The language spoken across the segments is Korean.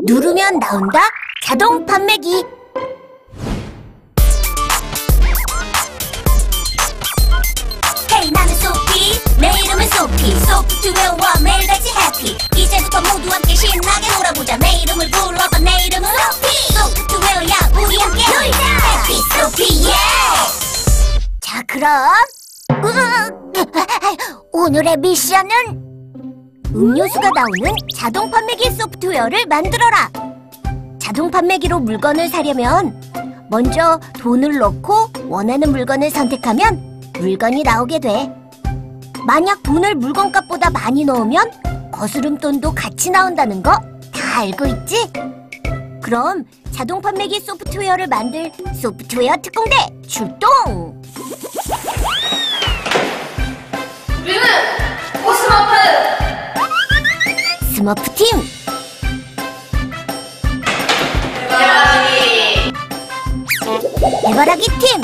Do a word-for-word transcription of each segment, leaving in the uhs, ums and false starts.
누르면 나온다 자동 판매기. 헤이 나는 소피, 내 이름은 소피. 소프트웨어와 매일같이 해피. 이제부터 모두 함께 신나게 놀아보자. 내 이름을 불러봐. 내 이름은 소피. 소프트웨어야 우리 함께 놀자. 해피 소피 예. 자 그럼 오늘의 미션은 음료수가 나오는 자동 판매기 소프트웨어를 만들어라. 자동 판매기로 물건을 사려면 먼저 돈을 넣고 원하는 물건을 선택하면 물건이 나오게 돼. 만약 돈을 물건값보다 많이 넣으면 거스름돈도 같이 나온다는 거 다 알고 있지? 그럼 자동 판매기 소프트웨어를 만들 소프트웨어 특공대 출동! 우리는 코스모프! 스머프팀! 해바라기! 해바라기팀!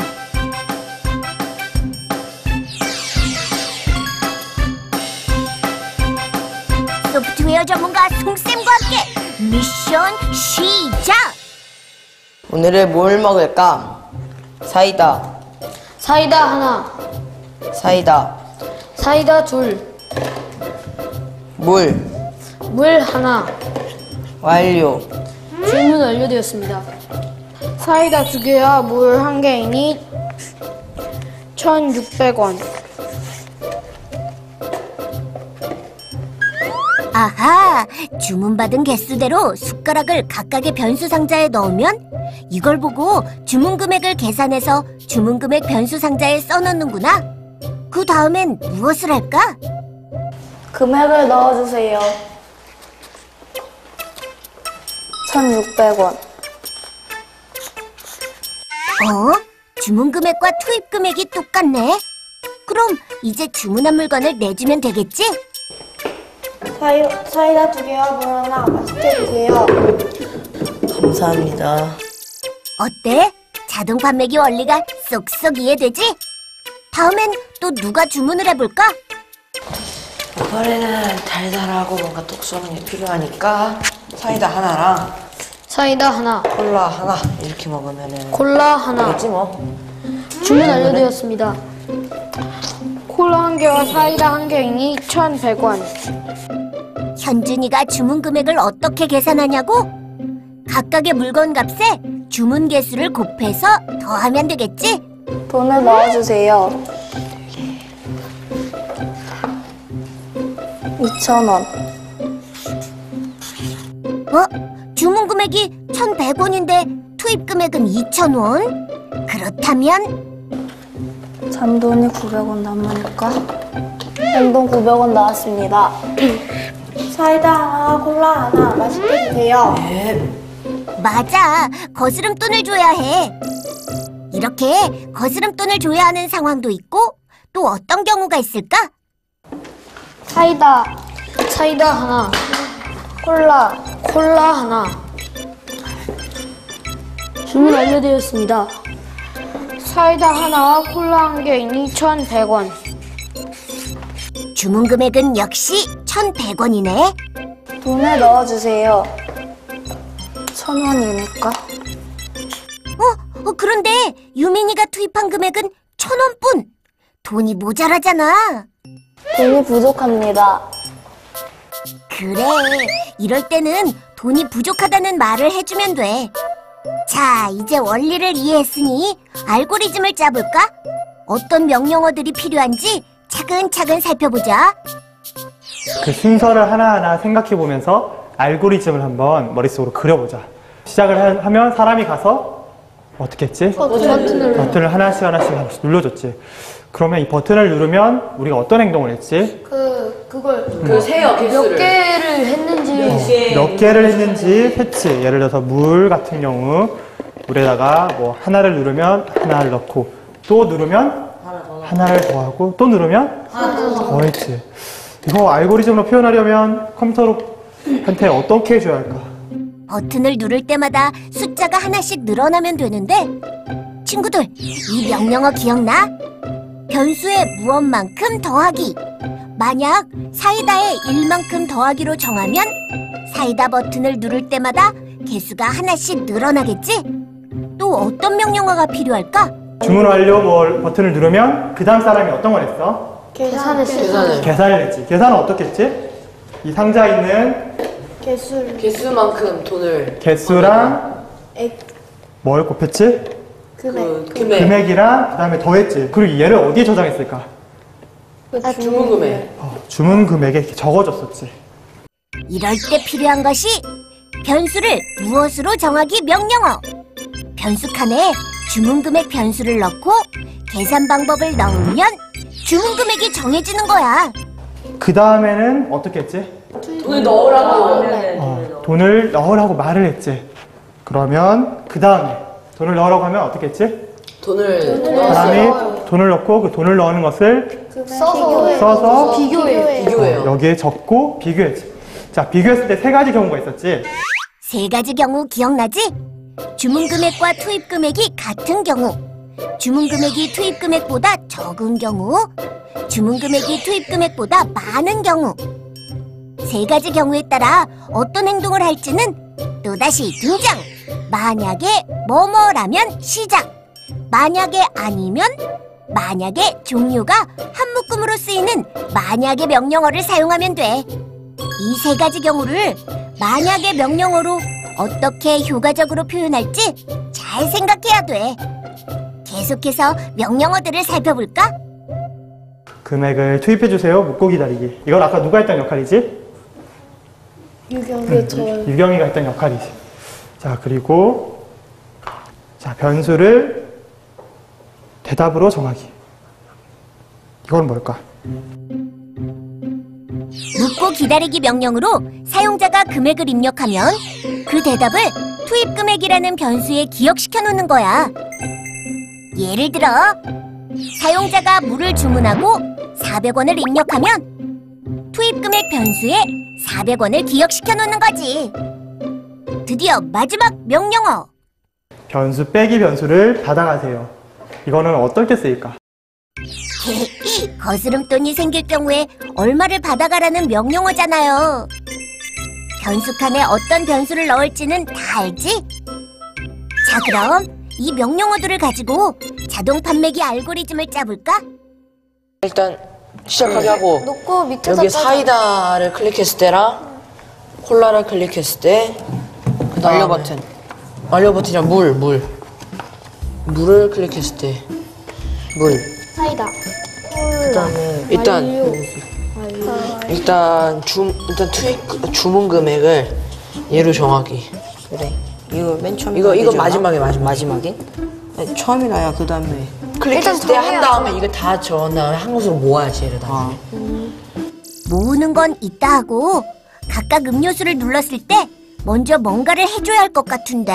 소프트웨어 전문가 송쌤과 함께 미션 시작! 오늘은 뭘 먹을까? 사이다, 사이다 하나, 사이다, 사이다 둘, 물, 물 하나. 완료. 주문 완료되었습니다. 사이다 두 개와 물 한 개이니 천육백 원. 아하! 주문받은 개수대로 숟가락을 각각의 변수 상자에 넣으면 이걸 보고 주문 금액을 계산해서 주문 금액 변수 상자에 써놓는구나. 그 다음엔 무엇을 할까? 금액을 넣어주세요. 천육백 원. 어? 주문 금액과 투입 금액이 똑같네? 그럼 이제 주문한 물건을 내주면 되겠지? 사이, 사이다 두 개와 물 하나 맛있게 드세요. 감사합니다. 어때? 자동 판매기 원리가 쏙쏙 이해되지? 다음엔 또 누가 주문을 해볼까? 이번에는 달달하고 뭔가 독소한 게 필요하니까 사이다 하나랑 사이다 하나, 콜라 하나 이렇게 먹으면은 콜라 하나. 되지 뭐. 주문 완료되었습니다. 콜라 한 개와 사이다 한 개이니 천백 원. 현준이가 주문 금액을 어떻게 계산하냐고? 각각의 물건 값에 주문 개수를 곱해서 더하면 되겠지? 돈을 넣어주세요. 이천 원. 어? 주문 금액이 천백 원인데 투입 금액은 이천 원? 그렇다면 잔돈이 구백 원 남으니까 잔돈 구백 원 나왔습니다. 사이다 하나, 콜라 하나 맛있게 드세요. 맞아. 거스름돈을 줘야 해. 이렇게 거스름돈을 줘야 하는 상황도 있고 또 어떤 경우가 있을까? 사이다, 사이다 하나, 콜라, 콜라 하나. 주문 완료되었습니다. 사이다 하나와 콜라 한 개이니 천백 원. 주문 금액은 역시 천백 원이네. 돈을 넣어주세요. 천 원이니까. 어? 어, 그런데 유민이가 투입한 금액은 천 원뿐. 돈이 모자라잖아. 돈이 부족합니다. 그래, 이럴 때는 돈이 부족하다는 말을 해주면 돼. 자, 이제 원리를 이해했으니 알고리즘을 짜볼까? 어떤 명령어들이 필요한지 차근차근 살펴보자. 그 순서를 하나하나 생각해보면서 알고리즘을 한번 머릿속으로 그려보자. 시작을 하- 하면 사람이 가서 어떻게 했지? 버튼을 버튼을 하나씩 하나씩 하나씩 눌러줬지. 그러면 이 버튼을 누르면 우리가 어떤 행동을 했지? 그 그걸 그 세요 개수를 몇 개를 했는지 몇 개를 했는지 세치. 예를 들어서 물 같은 경우 물에다가 뭐 하나를 누르면 하나를 넣고 또 누르면 하나를 더하고 또 누르면 더했지. 이거 알고리즘으로 표현하려면 컴퓨터한테 어떻게 해줘야 할까? 버튼을 누를 때마다 숫자가 하나씩 늘어나면 되는데 친구들, 이 명령어 기억나? 변수의 무엇만큼 더하기. 만약 사이다에 일만큼 더하기로 정하면 사이다 버튼을 누를 때마다 개수가 하나씩 늘어나겠지? 또 어떤 명령어가 필요할까? 주문 완료 뭐 버튼을 누르면 그 다음 사람이 어떤 걸 했어? 계산했어요. 계산을. 계산을 했지. 계산은 어떻게 했지? 이 상자에 있는 개수를. 개수만큼 돈을. 개수랑 액, 뭘 곱했지? 금액. 그 금액. 금액이랑 그 다음에 더했지. 그리고 얘를 어디에 저장했을까? 아, 주문 금액. 어, 주문 금액에 이렇게 적어줬었지. 이럴 때 필요한 것이 변수를 무엇으로 정하기 명령어. 변수 칸에 주문 금액 변수를 넣고 계산 방법을 넣으면 주문 금액이 정해지는 거야. 그 다음에는 어떻게 했지? 돈을 넣으라고. 어, 돈을 넣으라고 말을 했지. 그러면 그 다음에 돈을 넣으라고 하면 어떻게 했지? 돈을 사람이 돈을 넣고 그 돈을 넣는 것을 써서 써서 비교해. 비교해요. 어, 여기에 적고 비교했지. 자, 비교했을 때 세 가지 경우가 있었지. 세 가지 경우 기억나지? 주문 금액과 투입 금액이 같은 경우, 주문 금액이 투입 금액보다 적은 경우, 주문 금액이 투입 금액보다 많은 경우. 세 가지 경우에 따라 어떤 행동을 할지는 또다시 등장. 만약에 뭐뭐라면 시작. 만약에 아니면 만약에 종류가 한 묶음으로 쓰이는 만약의 명령어를 사용하면 돼. 이 세 가지 경우를 만약의 명령어로 어떻게 효과적으로 표현할지 잘 생각해야 돼. 계속해서 명령어들을 살펴볼까? 금액을 투입해주세요. 묻고 기다리기. 이건 아까 누가 했던 역할이지? 유경. 저 유경이가 했던 역할이지. 자, 그리고 자, 변수를 대답으로 정하기. 이건 뭘까? 묻고 기다리기 명령으로 사용자가 금액을 입력하면 그 대답을 투입 금액이라는 변수에 기억시켜 놓는 거야. 예를 들어 사용자가 물을 주문하고 사백 원을 입력하면 투입 금액 변수에 사백 원을 기억시켜 놓는 거지. 드디어 마지막 명령어. 변수 빼기 변수를 받아가세요. 이거는 어떨 때 쓰일까? 거스름돈이 생길 경우에 얼마를 받아가라는 명령어잖아요. 변수 칸에 어떤 변수를 넣을지는 다 알지? 자, 그럼 이 명령어들을 가지고 자동 판매기 알고리즘을 짜볼까? 일단 시작하게 하고 놓고 밑에서 여기 짜자. 사이다를 클릭했을 때랑 콜라를 클릭했을 때 그다음에 완료 버튼. 완료 버튼이랑 물, 물. 물을 클릭했을 때 물. 사이다. 그다음에 일단 일단 주 일단 투입 주문 금액을 얘로 정하기. 그래. 이거 맨 처음에 이거 이거 마지막에 마지막. 마지막에? 아니, 처음이라야 그 다음에. 클릭했을 때 한 다음에 이거 다 적은 다음에 한 곳으로 모아야지 얘를 다. 아. 모으는 건 이따 하고 각각 음료수를 눌렀을 때 먼저 뭔가를 해줘야 할 것 같은데.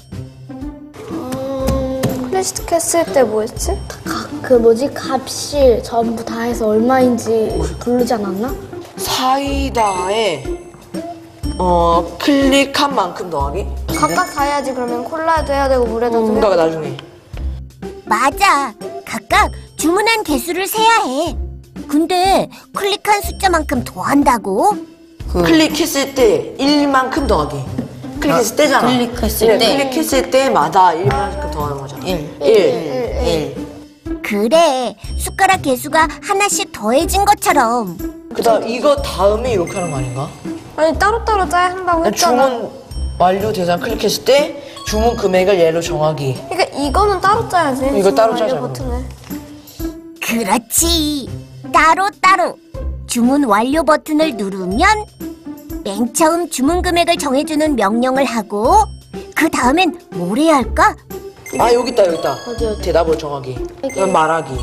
클래식 했을 때 뭐였지? 그 뭐지 값이 전부 다 해서 얼마인지 부르지 않았나? 사이다에 어 클릭한 만큼 더하기. 각각 다 해야지. 그러면 콜라에도 해야 되고 물에도 해야 뭔가가 되고. 나중에. 맞아. 각각 주문한 개수를 세야 해. 근데 클릭한 숫자만큼 더한다고? 그 클릭했을 때 일만큼 더하기. 클릭했을 때잖아. 클릭했을 네, 때. 클릭했을 때마다 일만큼 더하는 거잖아. 일. 일. 일. 그래. 숟가락 개수가 하나씩 더해진 것처럼. 그다음 이거 다음에 이렇게 하는 거 아닌가? 아니 따로따로 짜야 한다고 했잖아. 주문 완료 대상 클릭했을 때 주문 금액을 얘로 정하기. 그러니까 이거는 따로 짜야지. 이거 따로 주문 짜자, 완료 버튼을. 그렇지. 따로따로. 주문 완료 버튼을 누르면 맨 처음 주문 금액을 정해주는 명령을 하고 그 다음엔 뭘 해야 할까? 아 여기 있다 여기 있다. 어디, 어디? 대답을 정하기. 이건 말하기.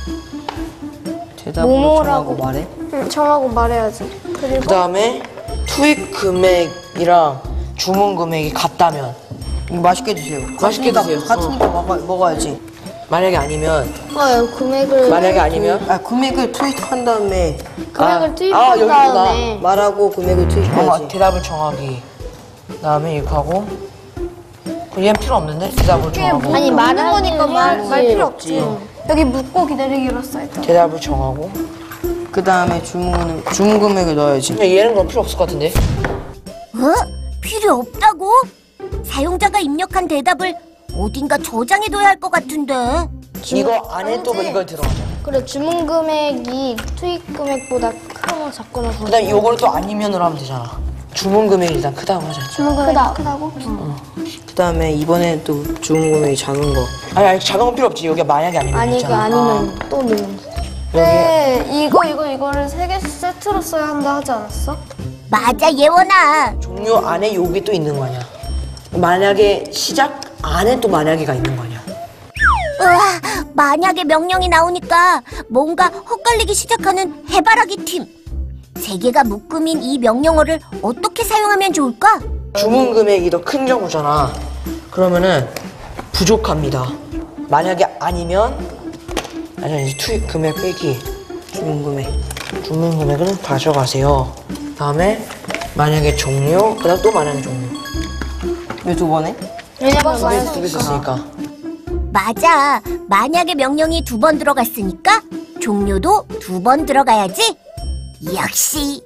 대답으로 뭐뭐라고. 정하고 말해? 응, 정하고 말해야지. 그리고 그 다음에 투입 금액이랑 주문 금액이 같다면 이거 맛있게 드세요. 맛있게 같으니까- 드세요. 같으니까 먹어, 먹어야지. 만약에 아니면 어, 금액을 만약에 아니면 아, 금액을 투입한 다음에 금액을 아, 투입한 아, 여기구나. 다음에 말하고 금액을 어, 투입해야지. 대답을 정하기. 그다음에 이렇게 하고. 그럼 얘는 필요 없는데 대답을 정하고. 아니 많은 거니까 말, 말 필요 없지. 없지. 여기 묻고 기다리기로 써있다. 대답을 정하고. 그 다음에 주문, 주문 금액을 넣어야지. 근데 얘는 그럼 필요 없을 것 같은데. 어? 필요 없다고? 사용자가 입력한 대답을 어딘가 저장해둬야 할 것 같은데. 이거 안에 또 이걸 들어가잖아. 그래, 주문 금액이 투입 금액보다 크거나 작거나 그런 그다음 요거를 또 아니면으로 하면 되잖아. 주문 금액이 일단 크다고 하자. 주문 금액이 크다. 크다고? 그 다음에 이번에 또 주문 금액이 작은 거. 아니, 아니 작은 건 필요 없지. 여기 만약에 아니면 아니, 그 있잖아. 아니면 또 넣으면 돼. 네, 이거 이거 이거를 세 개 세트로 써야 한다 하지 않았어? 맞아, 예원아. 종료 안에 요게 또 있는 거 아니야. 만약에 시작 안에 또 만약에가 있는 거 아니야. 으아, 만약에 명령이 나오니까 뭔가 헛갈리기 시작하는 해바라기 팀. 세 개가 묶음인 이 명령어를 어떻게 사용하면 좋을까? 주문 금액이 더 큰 경우잖아. 그러면은 부족합니다. 만약에 아니면 아니 이제 투입 금액 빼기 주문 금액. 주문 금액은 가져가세요. 다음에 만약에 종료. 그다음 또 만약에 종료. 왜 두 번에? 왜냐면 두 개 두 개 썼으니까. 맞아. 만약에 명령이 두 번 들어갔으니까 종료도 두 번 들어가야지. 역시.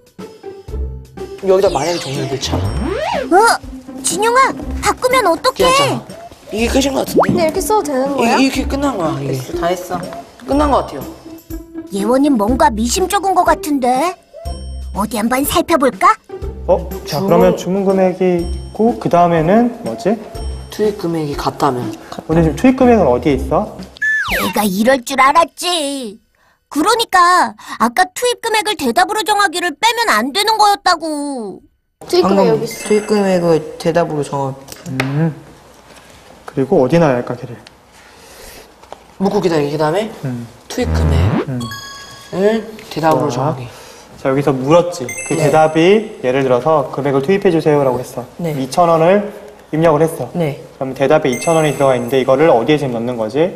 여기다 만약에 종료를 넣자. 어? 진영아, 바꾸면 어떡해? 귀엽잖아. 이게 끝인 것 같은데? 근데 이렇게 써도 되는 거야? 이게, 이게 끝난 거야. 이게 다 했어. 끝난 것 같아요. 예원이 뭔가 미심쩍은 것 같은데? 어디 한번 살펴볼까? 어? 자, 주문- 그러면 주문 금액이 있고 그 다음에는 뭐지? 투입 금액이 같다면. 오늘 지금 투입 금액은 어디에 있어? 내가 이럴 줄 알았지. 그러니까 아까 투입 금액을 대답으로 정하기를 빼면 안 되는 거였다고. 투입 금액 방금 여기 있어. 투입 금액을 대답으로 정한. 음. 그리고 어디 놔야 할까, 걔를? 묻고 기다리기. 그 다음에 음. 투입 금액을 음. 대답으로 좋아. 정하기. 자, 여기서 물었지. 그 네. 대답이 예를 들어서 금액을 투입해 주세요라고 했어. 네. 이천 원을 입력을 했어. 네. 그럼 대답에 이천 원이 들어가 있는데 이거를 어디에 지금 넣는 거지?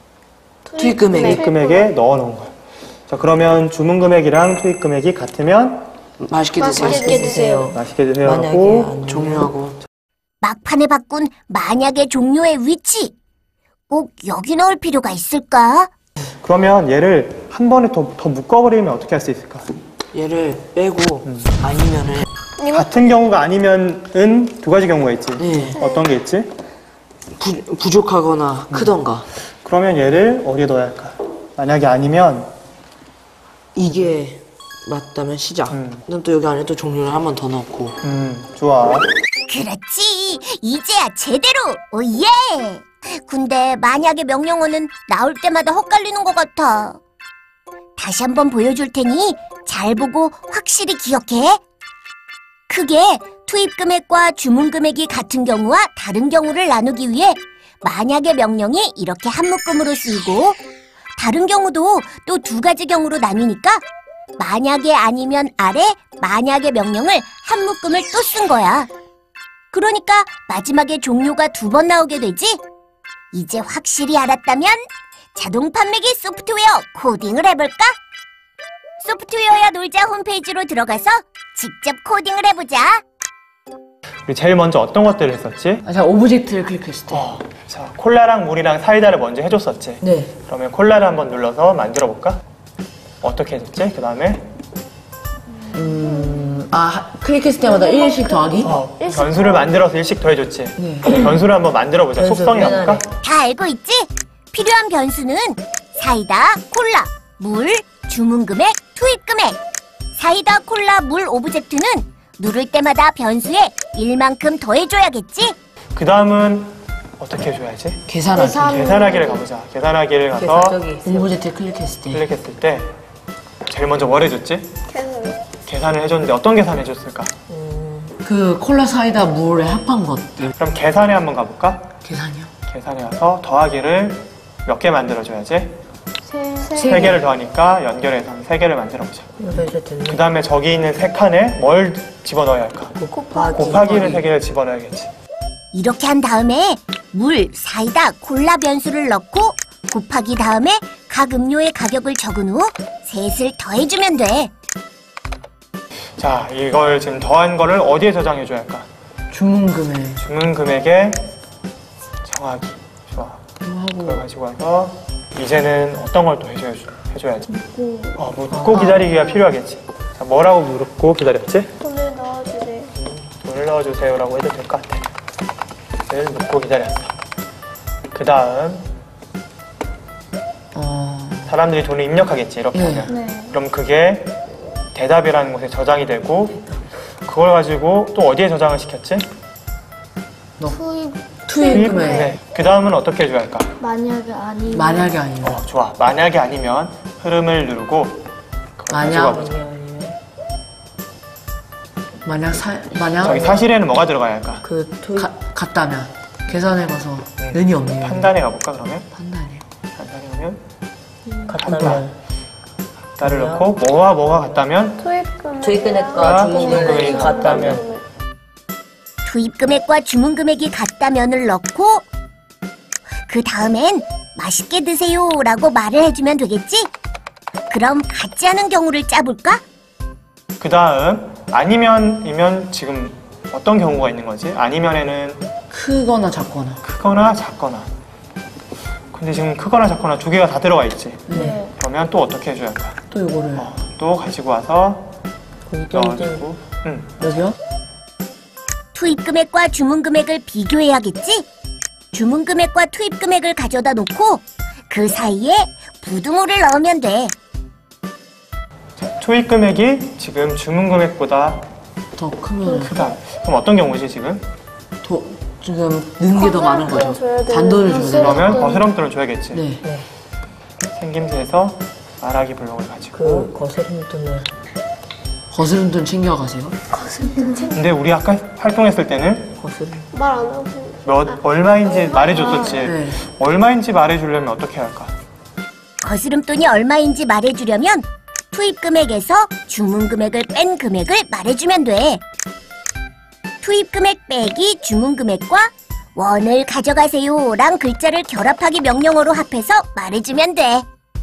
투입 금액. 투입 금액에 넣어 놓은 거야. 자, 그러면 주문 금액이랑 투입 금액이 같으면 맛있게 드세요. 맛있게 드세요. 맛있게 드세요 만약에 하고 안 종료하고. 막판에 바꾼 만약의 종료의 위치. 꼭 여기 넣을 필요가 있을까? 그러면 얘를 한 번에 더, 더 묶어버리면 어떻게 할 수 있을까? 얘를 빼고 아니면은 같은 경우가 아니면은 두 가지 경우가 있지. 네. 어떤 게 있지? 부, 부족하거나 크던가. 그러면 얘를 어디에 넣어야 할까? 만약에 아니면 이게 맞다면 시작. 음. 그럼 또 여기 안에 또 종료를 한 번 더 넣고. 음, 좋아. 그렇지. 이제야 제대로. 오예. 근데 만약의 명령어는 나올 때마다 헛갈리는 것 같아. 다시 한번 보여줄 테니 잘 보고 확실히 기억해. 크게 투입 금액과 주문 금액이 같은 경우와 다른 경우를 나누기 위해 만약의 명령이 이렇게 한 묶음으로 쓰이고, 다른 경우도 또 두 가지 경우로 나뉘니까 만약에 아니면 아래 만약의 명령을 한 묶음을 또 쓴 거야. 그러니까 마지막에 종료가 두 번 나오게 되지? 이제 확실히 알았다면 자동 판매기 소프트웨어 코딩을 해볼까? 소프트웨어야 놀자 홈페이지로 들어가서 직접 코딩을 해보자. 우리 제일 먼저 어떤 것들을 했었지? 아, 자, 오브젝트를 클릭했을 때. 어, 자, 콜라랑 물이랑 사이다를 먼저 해줬었지. 네. 그러면 콜라를 한번 눌러서 만들어 볼까? 어떻게 해줬지? 그 다음에 음, 아, 클릭했을 때마다 일씩 더하기? 어, 변수를 만들어서 일씩 더해줬지. 네. 변수를 한번 만들어 보자. 변수 속성이 맨 나볼까? 아래. 다 알고 있지? 필요한 변수는 사이다, 콜라, 물, 주문금액, 투입금액. 사이다, 콜라, 물 오브젝트는 누를 때마다 변수에 일만큼 더해줘야겠지? 그 다음은 어떻게 해줘야지? 계산하기. 계산. 계산하기를 가보자. 계산하기를 가서 계산하기. 오브젝트 클릭했을 때. 클릭했을 때 제일 먼저 뭘 해줬지? 계산을 해줬는데 어떤 계산 해줬을까? 그 콜라 사이다 물에 합한 것들. 그럼 계산에 한번 가볼까? 계산이요? 계산에 가서 더하기를 몇 개 만들어줘야지? 세, 세 개를 더하니까 연결해서 세 개를 만들어보자. 이렇게 됐네. 그 다음에 저기 있는 세 칸에 뭘 집어넣어야 할까? 곱하기. 곱하기를 세 개를 집어넣어야겠지. 이렇게 한 다음에 물, 사이다, 콜라 변수를 넣고 곱하기 다음에 각 음료의 가격을 적은 후 셋을 더해주면 돼. 자, 이걸 지금 더한 거를 어디에 저장해줘야 할까? 주문 금액. 주문 금액에 정하기. 좋아. 그걸 가지고 와서 이제는 어떤 걸 또 해줘야, 해줘야지? 어, 묻고 기다리기가 필요하겠지. 자, 뭐라고 묻고 기다렸지? 돈을 넣어주세요. 돈을 불러주세요라고 해도 될 것 같아. 를 놓고 기다렸어. 그 다음 어... 사람들이 돈을 입력하겠지, 이렇게 네. 하면. 네. 그럼 그게 대답이라는 곳에 저장이 되고, 그걸 가지고 또 어디에 저장을 시켰지? 투입 투입 금액. 네. 그 다음은 어떻게 해줘야 할까? 만약에 아니면 만약에 아니면. 어, 좋아. 만약에 아니면 흐름을 누르고 그걸 만약. 가져가 보자. 만약 사, 만약 저기 사실에는 뭐가 들어가야 할까? 그 투입 가, 같다면 계산해봐서 은이 없네요. 판단해 가볼까 그러면? 판단이요. 판단해 보면 같다면 나를 넣고 뭐와 뭐가 같다면 투입 금액 투입 금액과 주문 금액이 같다면 투입 금액과 주문 금액이 같다면을 넣고 그 다음엔 맛있게 드세요라고 말을 해주면 되겠지? 그럼 같지 않은 경우를 짜볼까? 그 다음 아니면이면 지금 어떤 경우가 있는 거지? 아니면에는 크거나 작거나. 크거나 작거나. 근데 지금 크거나 작거나 두 개가 다 들어가 있지. 네. 그러면 또 어떻게 해줘야 할까? 또 이거를 어, 또 가지고 와서 거기 땡땡 넣어주고 응. 여기요? 투입 금액과 주문 금액을 비교해야겠지? 주문 금액과 투입 금액을 가져다 놓고 그 사이에 부등호를 넣으면 돼. 투입 금액이 지금 주문 금액보다 더 크면 크다. 그럼 어떤 경우지 지금? 더 지금 넣은 게 더 많은 거죠. 줘야 돼요. 단돈을 줘야 돼요. 그러면 거스름돈을 줘야겠지. 네. 생김새에서 말하기 블록을 가지고. 그 거스름 돈을 거스름돈 챙겨가세요. 근데 우리 아까 활동했을 때는 거스름 말 안 하고 몇 얼마인지 말해줬었지. 네. 얼마인지 말해주려면 어떻게 해야 할까? 거스름돈이 얼마인지 말해주려면 투입 금액에서 주문 금액을 뺀 금액을 말해주면 돼. 투입 금액 빼기 주문 금액과 원을 가져가세요랑 글자를 결합하기 명령어로 합해서 말해주면 돼.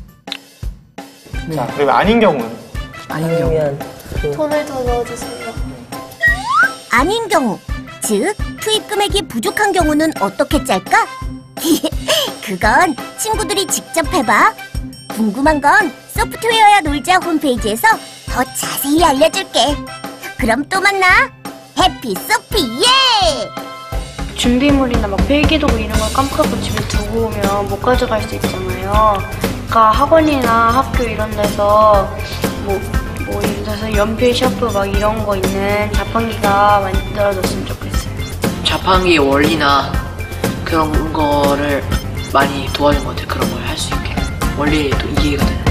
네. 자, 그리고 아닌 경우는 아닌 경우. 아니면 그 돈을 더 넣어주세요. 아닌 경우, 즉 투입 금액이 부족한 경우는 어떻게 짤까? 그건 친구들이 직접 해봐. 궁금한 건 소프트웨어야 놀자 홈페이지에서 더 자세히 알려줄게. 그럼 또 만나. 해피 소피 예! 준비물이나 막 필기도구 이런 걸 깜빡하고 집에 두고 오면 못 가져갈 수 있잖아요. 그러니까 학원이나 학교 이런 데서 뭐, 뭐 예를 들어서 연필, 셔프 막 이런 거 있는 자판기가 만들어졌으면 좋겠어요. 자판기의 원리나 그런 거를 많이 도와준 것 같아요. 그런 걸 할 수 있게. 원리도 이해가 되는.